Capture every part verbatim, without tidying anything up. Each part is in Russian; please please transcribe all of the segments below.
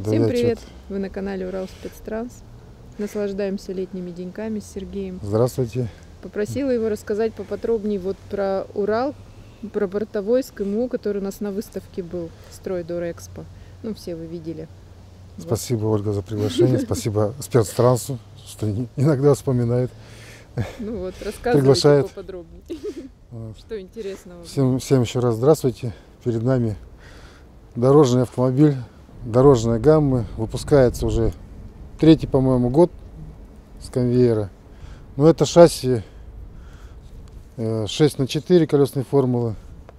Всем привет! Вы на канале Уралспецтранс. Наслаждаемся летними деньками с Сергеем. Здравствуйте. Попросила его рассказать поподробнее вот про Урал, про бортовойск МУ, который у нас на выставке был, Стройдорэкспо. Ну, все вы видели. Спасибо, Ольга, за приглашение. Спасибо спецтрансу, что иногда вспоминает. Ну вот, рассказывайте приглашает. Поподробнее. Вот. Что интересного? Всем, всем еще раз здравствуйте. Перед нами дорожный автомобиль, дорожная гамма. Выпускается уже третий, по-моему, год с конвейера. Но это шасси шесть на четыре колесной формулы.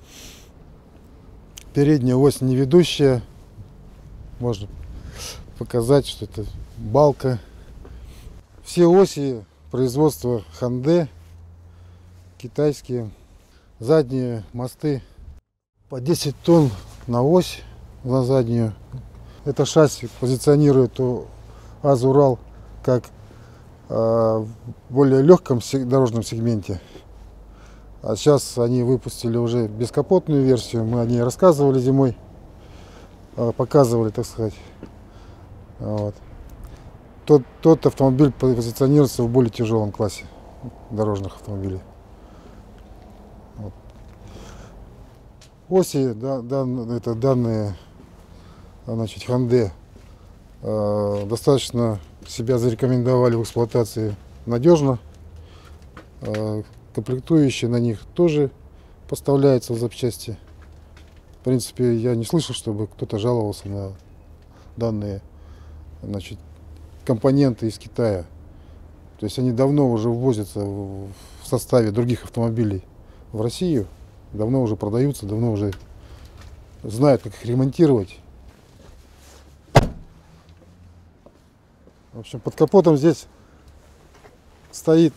Передняя ось не ведущая. Можно показать, что это балка. Все оси производства Ханде, китайские. Задние мосты по десять тонн на ось, на заднюю. Это шасси позиционирует у АЗ-Урал как э, в более легком дорожном сегменте. А сейчас они выпустили уже бескапотную версию. Мы о ней рассказывали зимой, э, показывали, так сказать. Вот. Тот, тот автомобиль позиционируется в более тяжелом классе дорожных автомобилей. Вот. Оси, да, дан, это данные, значит, Ханде э, достаточно себя зарекомендовали в эксплуатации надежно. Э, комплектующие на них тоже поставляются в запчасти. В принципе, я не слышал, чтобы кто-то жаловался на данные, значит, компоненты из Китая. То есть они давно уже ввозятся в составе других автомобилей в Россию, давно уже продаются, давно уже знают, как их ремонтировать. В общем, под капотом здесь стоит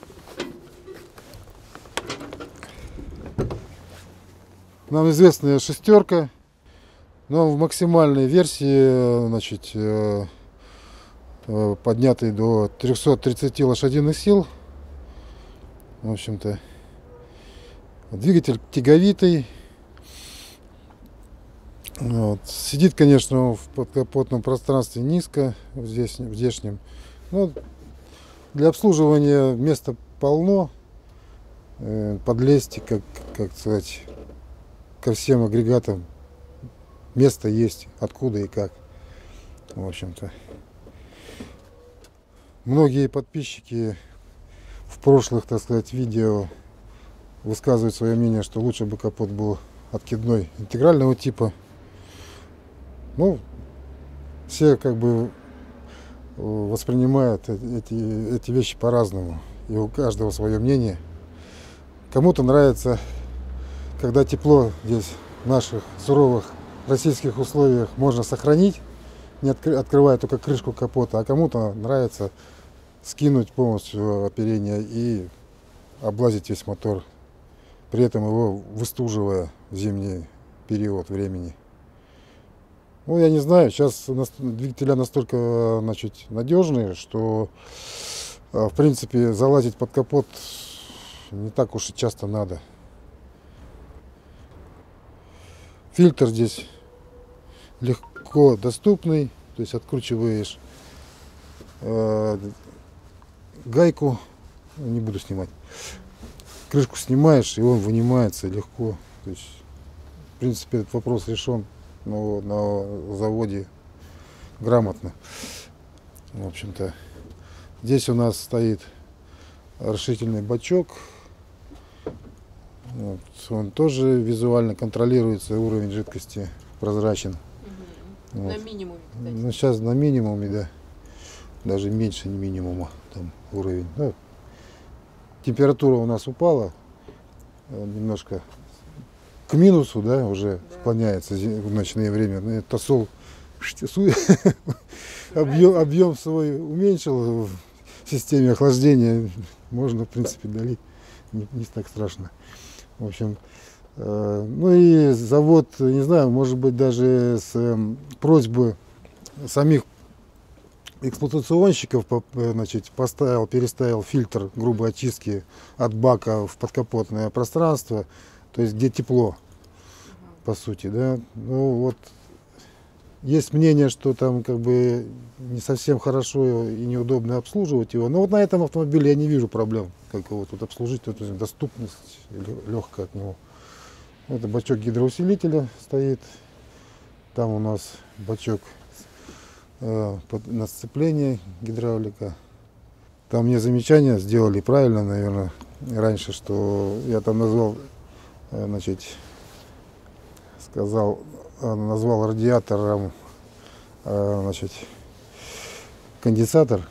нам известная шестерка, но в максимальной версии, значит, поднятый до трёхсот тридцати лошадиных сил. В общем-то, двигатель тяговитый. Вот. Сидит, конечно, в подкапотном пространстве низко, здесь, в здешнем. Но для обслуживания места полно. Подлезть, как, как сказать, ко всем агрегатам место есть, откуда и как. В общем-то. Многие подписчики в прошлых, так сказать, видео высказывают свое мнение, что лучше бы капот был откидной, интегрального типа. Ну, все как бы воспринимают эти, эти вещи по-разному. И у каждого свое мнение. Кому-то нравится, когда тепло здесь в наших суровых российских условиях можно сохранить, не откры, открывая только крышку капота, а кому-то нравится скинуть полностью оперение и облазить весь мотор, при этом его выстуживая в зимний период времени. Ну, я не знаю, сейчас двигателя настолько, значит, надежные, что, в принципе, залазить под капот не так уж и часто надо. Фильтр здесь легко доступный, то есть откручиваешь э, гайку, не буду снимать, крышку снимаешь, и он вынимается легко. То есть, в принципе, этот вопрос решен, но на заводе грамотно. В общем-то, здесь у нас стоит расширительный бачок. Вот. Он тоже визуально контролируется, уровень жидкости прозрачен. Угу. Вот. На минимуме, кстати. Ну, сейчас на минимуме, да. Даже меньше минимума там уровень. Ну, температура у нас упала немножко к минусу, да, уже да. Склоняется в ночное время. Тосол объем, объем свой уменьшил в системе охлаждения. Можно, в принципе, долить. Не, не так страшно. В общем, э, ну и завод, не знаю, может быть, даже с э, просьбы самих эксплуатационщиков, значит, поставил, переставил фильтр грубой очистки от бака в подкапотное пространство, то есть где тепло, по сути, да. Ну вот есть мнение, что там как бы не совсем хорошо и неудобно обслуживать его. Но вот на этом автомобиле я не вижу проблем, как его тут обслужить, тут доступность легкая от него. Это бачок гидроусилителя стоит. Там у нас бачок э, под, на сцепление гидравлика. Там мне замечания сделали правильно, наверное, раньше, что я там назвал, э, значит, сказал, э, назвал радиатором, э, значит, конденсатор.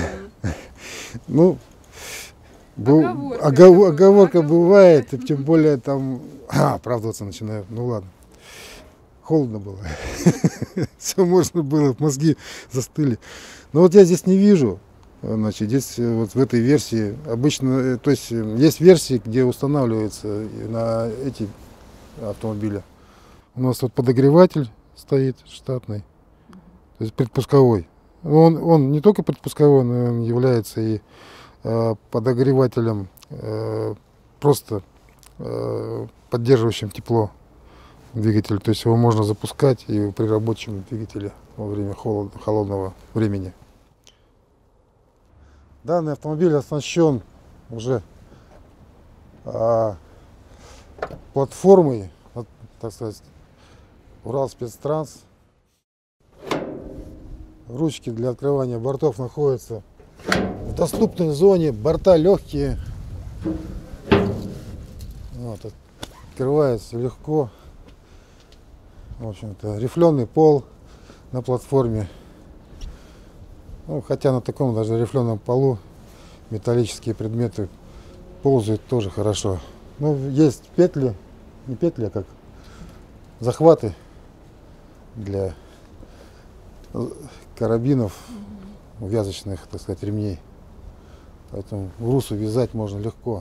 Ну, оговорка бывает, тем более там оправдываться начинаю. Ну ладно. Холодно было. Все можно было, мозги застыли. Но вот я здесь не вижу. Значит, здесь вот в этой версии обычно, то есть есть версии, где устанавливаются на эти автомобили. У нас вот подогреватель стоит штатный, то есть предпусковой. Он, он не только предпусковой, но он является и э, подогревателем, э, просто э, поддерживающим тепло двигателя. То есть его можно запускать и при рабочем двигателе во время холод, холодного времени. Данный автомобиль оснащен уже а, платформой, так сказать, Уралспецтранс. Ручки для открывания бортов находятся в доступной зоне, борта легкие. Вот, открывается легко. В общем-то, рифленый пол на платформе. Ну, хотя на таком даже рифленом полу металлические предметы ползают тоже хорошо. Ну, есть петли, не петли, а как захваты для карабинов, увязочных, так сказать, ремней. Поэтому груз увязать можно легко.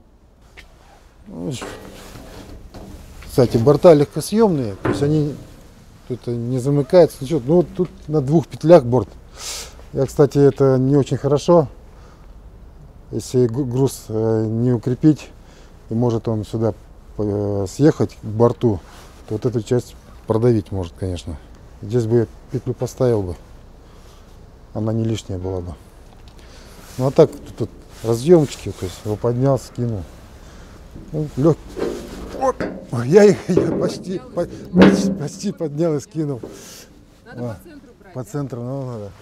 Кстати, борта легкосъемные, то есть они тут не замыкаются, ничего. Ну, вот тут на двух петлях борт. Я, кстати, это не очень хорошо. Если груз не укрепить, и может он сюда съехать к борту, то вот эту часть продавить может, конечно. Здесь бы я петлю поставил бы, она не лишняя была бы. Ну а так тут, тут разъемчики, то есть его поднял, скинул. Ну, лег... я, я почти, по, почти, почти поднял и скинул. Надо а, по центру брать. По центру, ну надо.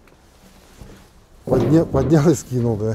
Подня, поднял и скинул, да.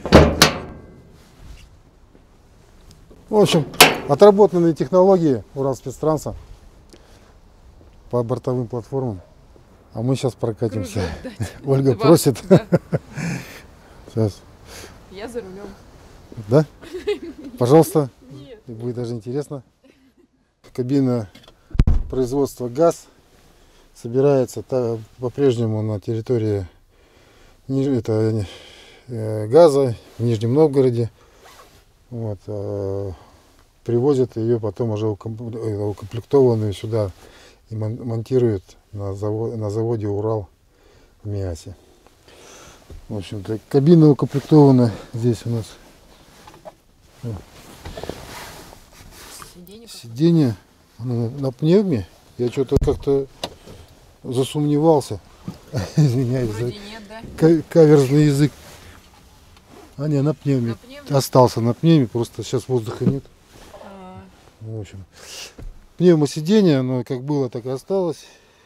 В общем, отработанные технологии Уралспецтранса по бортовым платформам. А мы сейчас прокатимся. Ольга Два. просит. Да. Сейчас. Я за рулем. Да? Пожалуйста. Нет. Будет даже интересно. Кабина производства ГАЗ собирается по-прежнему на территории это, ГАЗа в Нижнем Новгороде. Вот, э, привозят ее потом уже укомплектованную сюда и монтируют на заводе, на заводе Урал в Миасе. В общем-то, кабина укомплектована здесь у нас. Сиденье, Сиденье на, на пневме. Я что-то как-то засомневался. Извиняюсь за нет, да? каверзный язык. А не, на пневме. На пневме? Остался на пневме, просто сейчас воздуха нет. А... В общем, пневмосиденье, оно как было, так и осталось.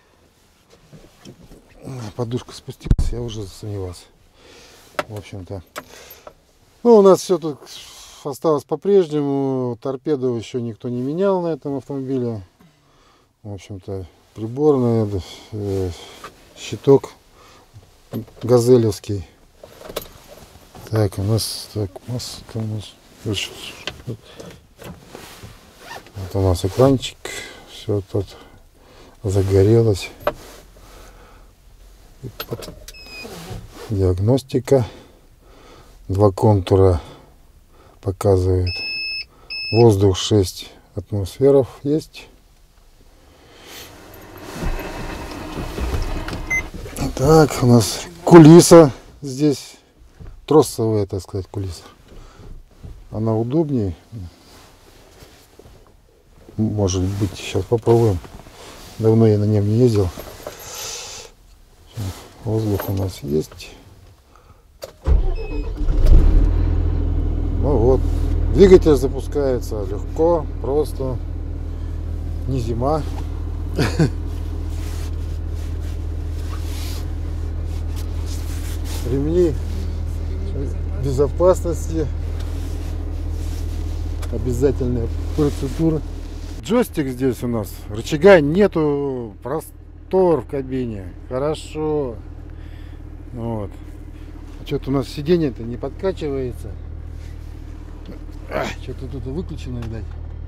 Подушка спустилась, я уже засомневался. В общем-то. Ну, у нас все тут осталось по-прежнему. Торпеду еще никто не менял на этом автомобиле. В общем-то, приборная, э, щиток газелевский. Так, у нас так, у нас, у нас вот у нас экранчик, все тут загорелось. Диагностика. Два контура показывает. Воздух шесть атмосферов есть. Так, у нас кулиса здесь. Тросовая, так сказать, кулиса. Она удобнее. Может быть, сейчас попробуем. Давно я на нем не ездил. Воздух у нас есть. Ну вот. Двигатель запускается легко, просто. Не зима. Ремни безопасности. Обязательная процедура. Джойстик здесь у нас. Рычага нету. Простор в кабине. Хорошо. Вот. А что-то у нас сиденье-то не подкачивается. Что-то тут выключено, видать.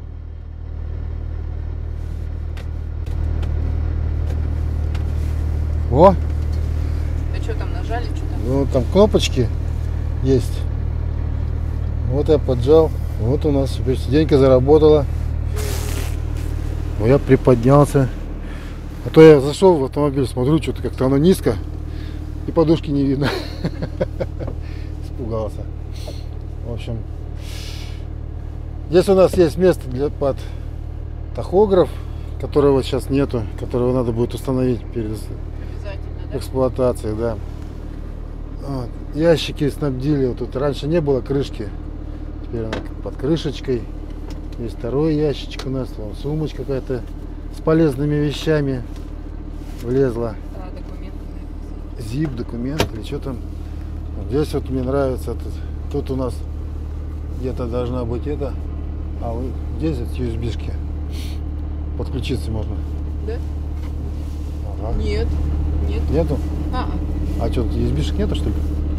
О! А что там нажали? Что там? Ну, там кнопочки есть. Вот я поджал. Вот у нас теперь сиденька заработала. Ну, я приподнялся. А то я зашел в автомобиль, смотрю, что-то как-то оно низко. И подушки не видно. Испугался. В общем, здесь у нас есть место для под тахограф, которого сейчас нету, которого надо будет установить перед Да? эксплуатацией, да. Вот. Ящики снабдили. Вот тут раньше не было крышки. Теперь она под крышечкой. Есть второй ящичек у нас. Вон сумочка какая-то с полезными вещами влезла. А, документы. Зип, документ или что там. Вот здесь вот мне нравится. Тут, тут у нас где-то должна быть это. А вот здесь вот ю эс би-шки. Подключиться можно. Да? Ага. Нет. Нет. Нету? А, А что, ю эс би-шек нету, что ли?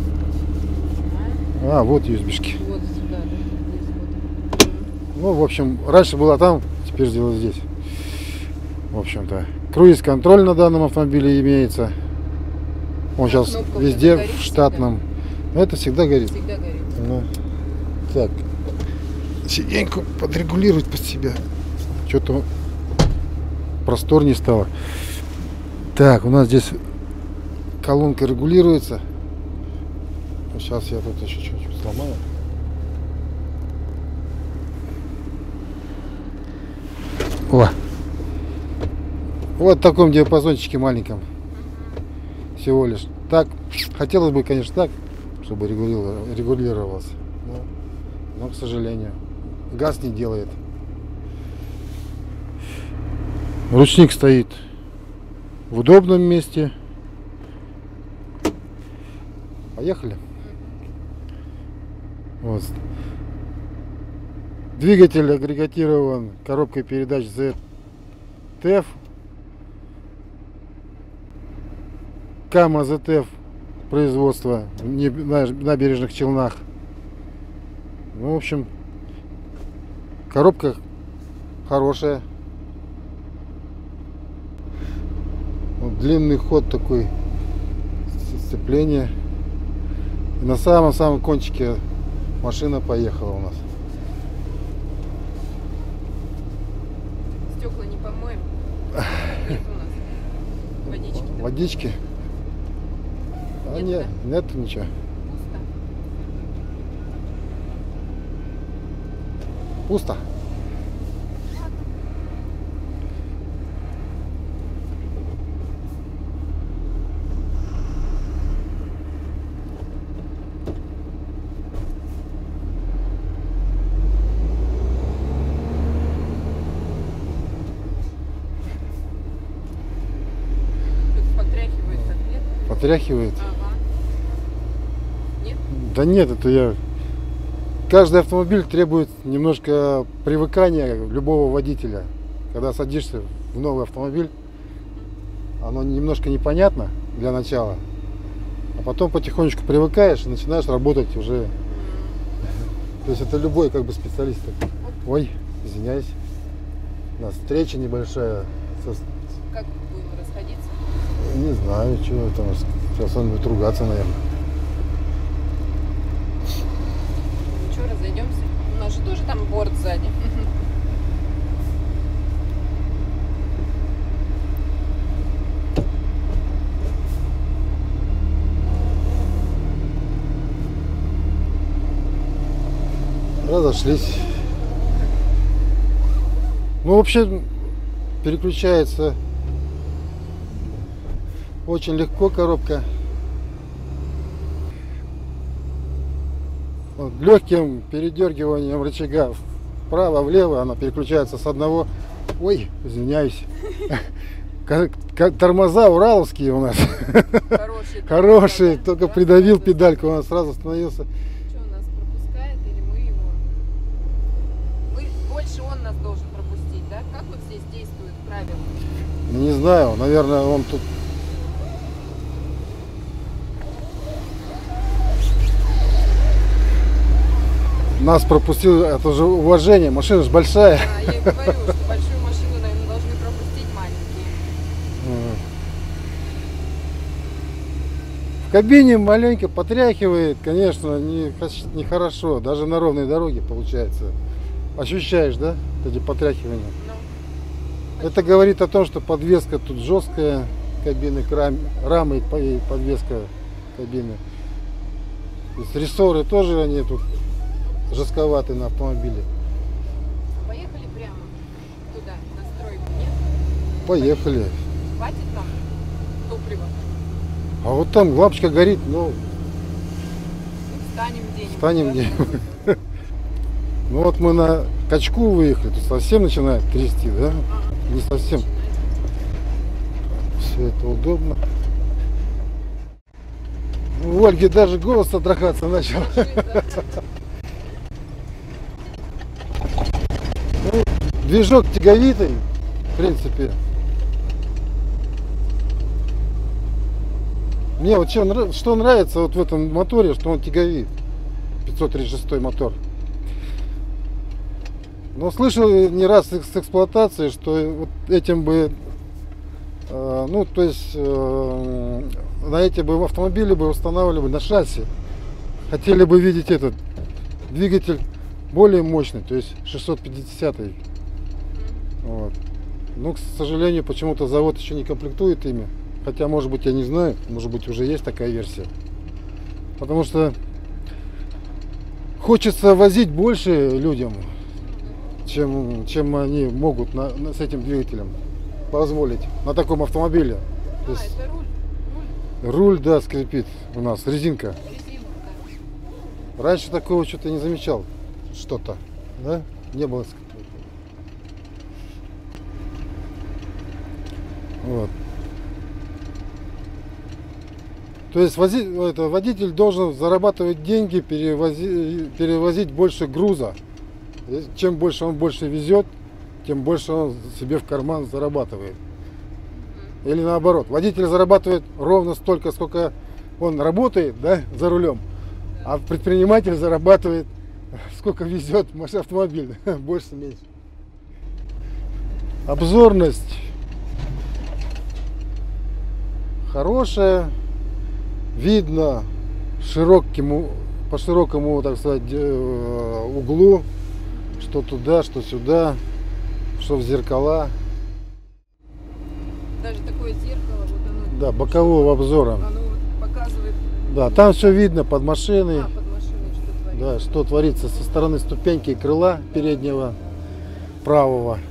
а. А, вот ю эс би-шки. Вот сюда, да. Здесь вот. Ну, в общем, раньше была там, теперь сделала здесь. В общем-то. Круиз-контроль на данном автомобиле имеется. Он сейчас Кнопка везде горит в штатном. Это всегда горит. Всегда горит. Ну, так. Сиденьку подрегулировать под себя. Что-то просторнее стало. Так, у нас здесь колонка регулируется. Сейчас я тут еще чуть-чуть сломаю. О! Вот в таком диапазончике маленьком. Всего лишь. Так, хотелось бы, конечно, так, чтобы регулировалось. Но, но, к сожалению, газ не делает. Ручник стоит в удобном месте. Поехали. Вот. Двигатель агрегатирован коробкой передач зет ти эф. Кама зет эф производства в Набережных Челнах. Ну, в общем, коробка хорошая. Вот длинный ход такой, сцепление. И на самом-самом кончике машина поехала у нас. Стекла не помоем. Нет у нас водички. Водички? А нет, нет ничего. Пусто. Пусто. Потряхивает так, нет? Потряхивает? Ага. Нет? Да нет, это я... Каждый автомобиль требует немножко привыкания любого водителя. Когда садишься в новый автомобиль, оно немножко непонятно для начала. А потом потихонечку привыкаешь и начинаешь работать уже. То есть это любой как бы специалист. Ой, извиняюсь. У нас встреча небольшая. Как будем расходиться? Не знаю, что это у нас. Сейчас он будет ругаться, наверное. Ну что, разойдемся? У нас же тоже там борт сзади. Разошлись. Ну, вообще, переключается Очень легко коробка. Вот, легким передергиванием рычага вправо-влево она переключается с одного. Ой, извиняюсь. Тормоза ураловские у нас. Хорошие. Хорошие. Только придавил педальку, он сразу остановился. Что, он нас пропускает или мы его? Мы, больше он нас должен пропустить, да? Как вот здесь действуют правила? Не знаю, наверное, он тут... Нас пропустил, это же уважение, машина же большая. Да, я и говорю, что большую машину, наверное, должны пропустить маленькие. В кабине маленько потряхивает, конечно, не, нехорошо. Даже на ровной дороге получается. Ощущаешь, да, эти потряхивания? Ну, это говорит о том, что подвеска тут жесткая, кабины, рамы и подвеска кабины. То есть рессоры тоже они тут жестковаты на автомобиле. Поехали прямо туда, на стройку, нет? Поехали. Хватит там топлива? А вот там лампочка горит, но Ну, встанем где-нибудь. встанем да? где-нибудь. Ну вот мы на качку выехали, тут совсем начинает трясти, да? А, Не совсем. Все это удобно. У Ольги даже голос содрогаться начал. Ну, движок тяговитый, в принципе. Мне вот что, что нравится вот в этом моторе, что он тяговит. пятьсот тридцать шестой мотор. Но слышал не раз с эксплуатации, что вот этим бы, э, ну то есть э, на эти бы автомобили бы устанавливали на шасси. Хотели бы видеть этот двигатель более мощный, то есть шестьсот пятидесятый. Вот. Но, к сожалению, почему-то завод еще не комплектует ими. Хотя, может быть, я не знаю, может быть, уже есть такая версия. Потому что хочется возить больше людям, чем, чем они могут на, на, с этим двигателем позволить на таком автомобиле. То есть, а, это руль. Руль. Руль, да, скрипит у нас, резинка. Резинка. Раньше такого что-то не замечал. Что-то, да? Не было. Вот. То есть вози, это, водитель должен зарабатывать деньги, перевози, перевозить больше груза. Чем больше он больше везет, тем больше он себе в карман зарабатывает. Или наоборот, водитель зарабатывает ровно столько, сколько он работает, да, за рулем, а предприниматель зарабатывает, сколько везет автомобиль, больше-меньше. Обзорность хорошая. Видно широкому, по широкому, так сказать, углу, что туда, что сюда, что в зеркала. Даже такое зеркало, вот оно. Да, бокового обзора. Оно вот показывает. Да, там все видно под машиной. А, под машиной что творится. Да, что творится со стороны ступеньки крыла переднего правого.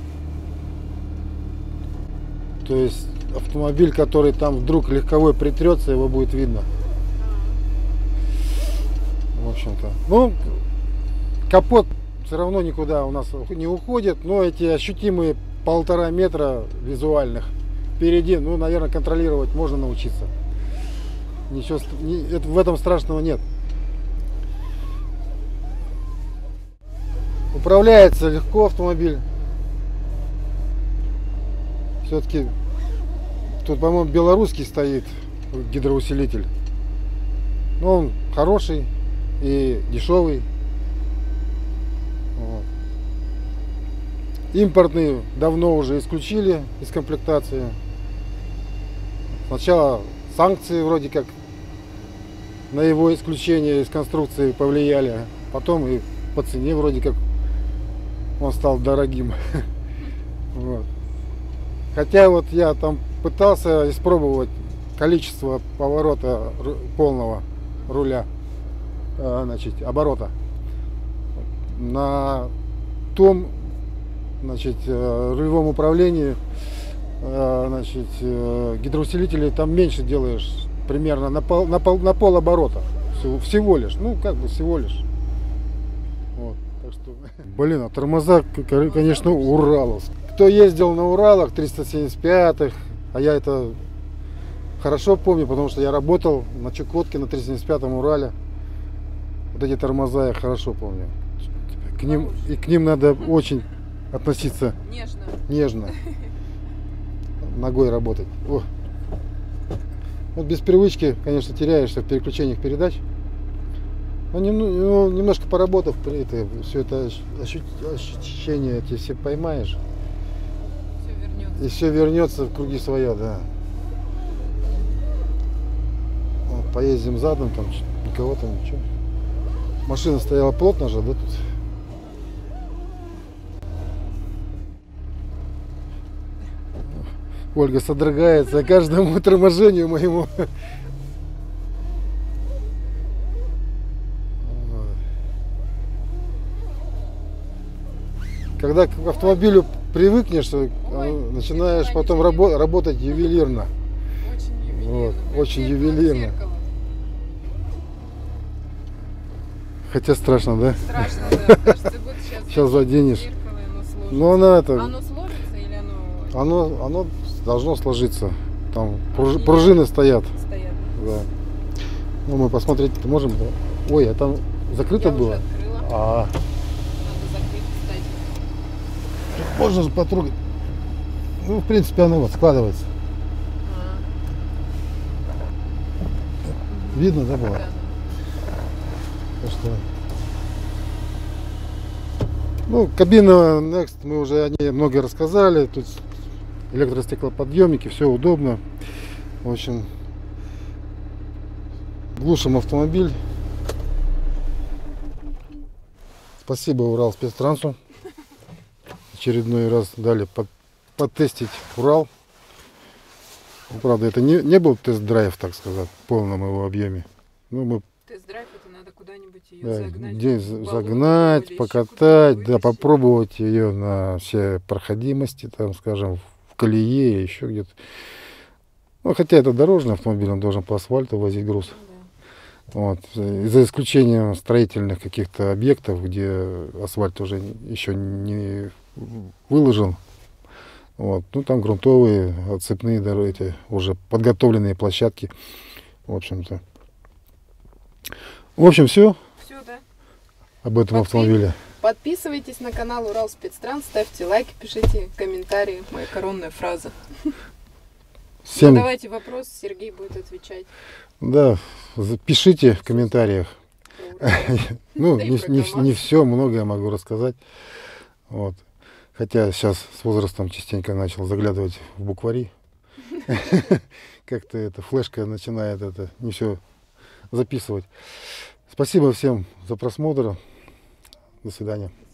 То есть автомобиль, который там вдруг легковой притрется, его будет видно. В общем-то. Ну, капот все равно никуда у нас не уходит, но эти ощутимые полтора метра визуальных впереди, ну, наверное, контролировать можно научиться. Ничего, в этом страшного нет. Управляется легко автомобиль. Все-таки тут, по-моему, белорусский стоит гидроусилитель. Но он хороший и дешевый. Вот. Импортный давно уже исключили из комплектации. Сначала санкции вроде как на его исключение из конструкции повлияли. Потом и по цене вроде как он стал дорогим. Вот. Хотя вот я там пытался испробовать количество поворота полного руля, значит, оборота на том, значит, рулевом управлении а, значит, э, гидроусилителей там меньше делаешь, примерно на пол, на пол, на пол оборота. Всего, всего лишь, ну как бы всего лишь. Вот, так что, блин, а тормоза, конечно, ураловские. Кто ездил на Уралах триста семьдесят пятых, а я это хорошо помню, потому что я работал на Чукотке на триста семьдесят пятом Урале. Вот эти тормоза я хорошо помню. К ним, и к ним надо очень относиться Нежно. нежно. Ногой работать. О. Вот без привычки, конечно, теряешься в переключениях передач. Но нем, ну, немножко поработав, это, все это ощущения эти все поймаешь. Все вернется. И все вернется в круги своя, да. Вот, поездим задом, там никого там ничего. Машина стояла плотно же, да, тут. Ольга содрогается каждому торможению моему. Когда к автомобилю привыкнешь, Ой, начинаешь потом рабо работать ювелирно. Очень ювелирно. Вот, очень ювелирно. Зеркало. Хотя страшно, да? Страшно, да. Кажется, вот сейчас, Сейчас заденешь. зеркало, и оно сложится. Но оно это. Оно сложится или оно... Оно, оно должно сложиться. Там пруж, Нет. пружины стоят. стоят? Да. Ну мы посмотреть можем. Да? Ой, а там закрыто Я было? уже открыла. А, Надо закрыть, кстати. можно же потрогать. Ну, в принципе, оно вот складывается. А, Видно, да, было? да. Так что... Ну, кабина Next, мы уже о ней много рассказали. Тут электростеклоподъемники, все удобно. В общем, глушим автомобиль. Спасибо Уралспецтрансу. Очередной раз дали под, потестить Урал. Ну, правда, это не, не был тест-драйв, так сказать, в полном его объеме. Ну, мы Тест-драйв, это надо куда-нибудь ее да, загнать. где в болото загнать, или еще покатать, куда-нибудь да, вытащить. попробовать ее на все проходимости, там, скажем, в колее, еще где-то. Ну, хотя это дорожный автомобиль, он должен по асфальту возить груз. Да. Вот. И за исключением строительных каких-то объектов, где асфальт уже еще не выложен. Вот. Ну, там грунтовые, отцепные дороги, эти уже подготовленные площадки. В общем-то. В общем, все Все, да. об этом Подпи- автомобиле. Подписывайтесь на канал Уралспецтранс, ставьте лайки, пишите комментарии. Моя коронная фраза. Всем, Задавайте вопрос, Сергей будет отвечать. да, за- пишите в комментариях. про Урал. Ну, Да и не, про не, КамАЗ. не все, многое могу рассказать. Вот. Хотя сейчас с возрастом частенько начал заглядывать в буквари. Как-то эта флешка начинает это не все записывать. Спасибо всем за просмотр. До свидания.